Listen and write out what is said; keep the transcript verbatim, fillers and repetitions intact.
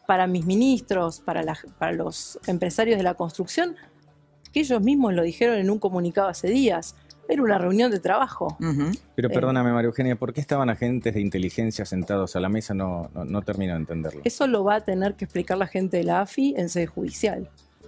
para mis ministros, para, la, para los empresarios de la construcción, que ellos mismos lo dijeron en un comunicado hace días. Era una reunión de trabajo. Uh-huh. Pero Eh, perdóname, María Eugenia, ¿por qué estaban agentes de inteligencia sentados a la mesa? No, no, no termino de entenderlo. Eso lo va a tener que explicar la gente de la A F I en sede judicial.